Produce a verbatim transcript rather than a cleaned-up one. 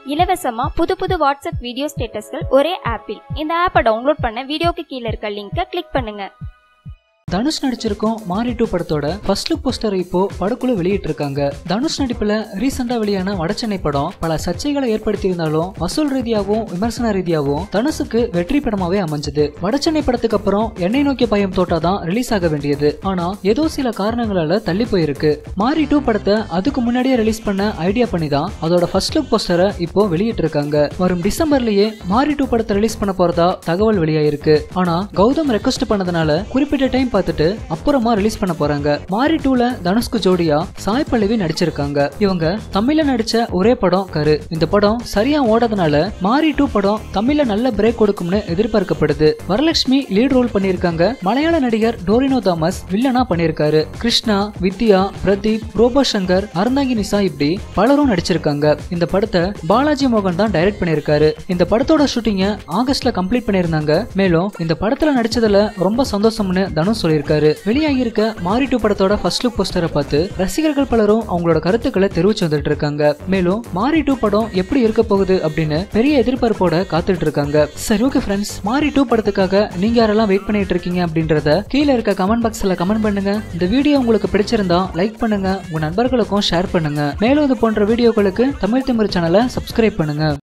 இலவசமா புது புது வாட்ஸ்அப் வீடியோ ஸ்டேட்டஸ்கள் ஒரே ஆப்பில். இந்த ஆப்பை டவுன்லோட் பண்ண வீடியோக்கு கீழே இருக்க லிங்கை கிளிக் பண்ணுங்க. தனுஷ் நடிச்சிருக்கும் மாரி டூ படத்தோட ஃபர்ஸ்ட் லுக் போஸ்டர் இப்போ படக்குழு வெளியிட்டு இருக்காங்க. தனுஷ் நடிப்புல ரீசெண்டா வெளியான வடச்சென்னை படம் பல சர்ச்சைகளை ஏற்படுத்தி இருந்தாலும் வசூல் ரீதியாகவும் விமர்சன ரீதியாகவும் தனுஷுக்கு வெற்றி படமாவே அமைஞ்சது. வடச்சென்னை படத்துக்கு அப்புறம் எண்ணெய் நோக்கிய பயம் தோட்டாதான் ரிலீஸ் ஆக வேண்டியது. ஆனா ஏதோ சில காரணங்களால தள்ளி போயிருக்கு. மாரி டூ படத்தை அதுக்கு முன்னாடியே ரிலீஸ் பண்ண ஐடியா பண்ணி தான் அதோட ஃபர்ஸ்ட் லுக் போஸ்டரை இப்போ வெளியிட்டு இருக்காங்க. வரும் டிசம்பர்லயே மாரி டூ படத்தை ரிலீஸ் பண்ண போறதா தகவல் வெளியாயிருக்கு. ஆனா கௌதம் ரெக்வஸ்ட் பண்ணதுனால குறிப்பிட்ட டைம் பார்த்துட்டு அப்புறமா ரிலீஸ் பண்ண போறாங்க. மாரி டூல தனுஷ்க்கு ஜோடியா சாய் பல்லவி நடிச்சிருக்காங்க. இவங்க தமிழ்ல நடிச்ச ஒரே படம் கரு. இந்த படம் சரியா ஓடாதனால மாரி டூ படம் தமிழ்ல நல்ல பிரேக் கொடுக்கும்னு எதிர்பார்க்கப்படுது. வரலட்சுமி லீட் ரோல் பண்ணிருக்காங்க. மலையாள நடிகர் டோரினோ தாமஸ் வில்லனா பண்ணிருக்காரு. கிருஷ்ணா, வித்யா, பிரதீப், ரோபோ சங்கர், அருந்தாங்கி நிசா இப்படி பலரும் நடிச்சிருக்காங்க. இந்த படத்தை பாலாஜி மோகன் தான் டைரக்ட் பண்ணிருக்காரு. இந்த படத்தோட ஷூட்டிங்க ஆகஸ்ட்ல கம்ப்ளீட் பண்ணிருந்தாங்க. மேலும் இந்த படத்துல நடிச்சதுல ரொம்ப சந்தோஷம்னு தனுஷ் சொல்லியிருக்காரு. வெளியாகியிருக்க மாரி டூ படத்தோட ஃபர்ஸ்ட் லுக் போஸ்டரை பார்த்து ரசிகர்கள் பலரும் அவங்களோட கருத்துக்களை தெரிவிச்சு வந்துட்டு இருக்காங்க. மேலும் மாரி டூ படம் எப்படி இருக்க போகுது அப்படின்னு பெரிய எதிர்பார்ப்போட காத்துட்டு இருக்காங்க. சரி, ஓகே ஃப்ரெண்ட்ஸ், மாரி டூ படத்துக்காக நீங்க யாரெல்லாம் வெயிட் பண்ணிட்டு இருக்கீங்க அப்படின்றத கீழே இருக்க கமெண்ட் பாக்ஸ்ல கமெண்ட் பண்ணுங்க. இந்த வீடியோ உங்களுக்கு பிடிச்சிருந்தா லைக் பண்ணுங்க, உங்க நண்பர்களுக்கும் ஷேர் பண்ணுங்க. மேலும் இது போன்ற வீடியோக்களுக்கு தமிழ் திமிரு சேனலை சப்ஸ்கிரைப் பண்ணுங்க.